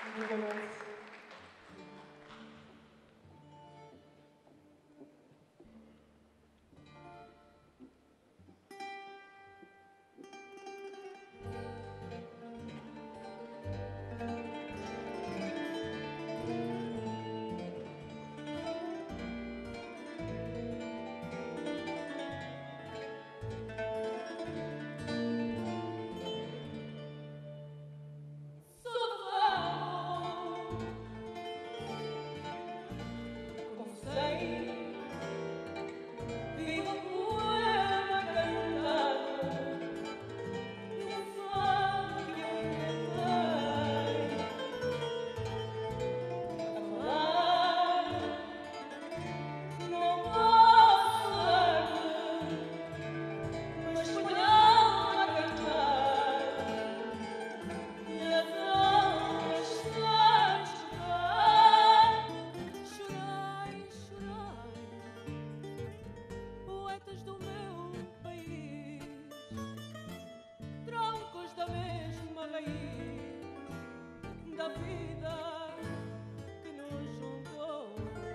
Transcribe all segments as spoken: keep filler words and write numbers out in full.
Obrigada. Da vida que nos juntou.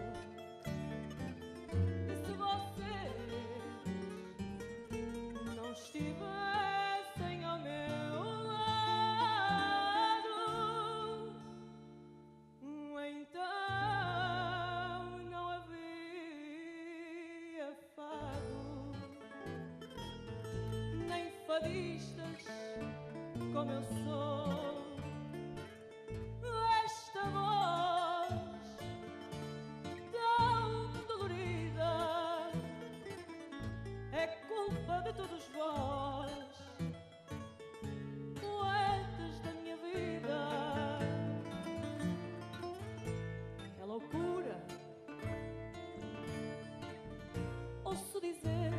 E se vocês não estivessem ao meu lado, então não havia fado, nem fadistas como eu sou. Todos vós, poetas da minha vida, é loucura, ouço dizer,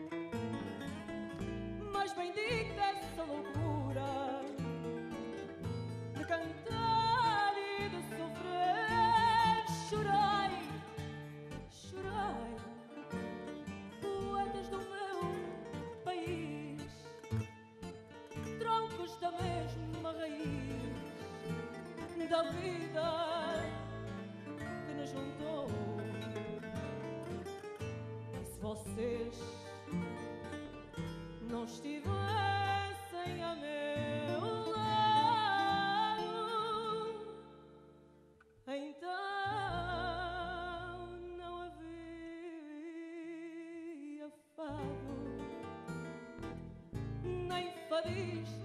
mas bendita essa loucura de cantar e de sofrer. Chorai, chorai, poetas do meu troncos da mesma raiz da vida que nos juntou. E se vocês não estivessem a meu lado, então não havia fado, nem fadista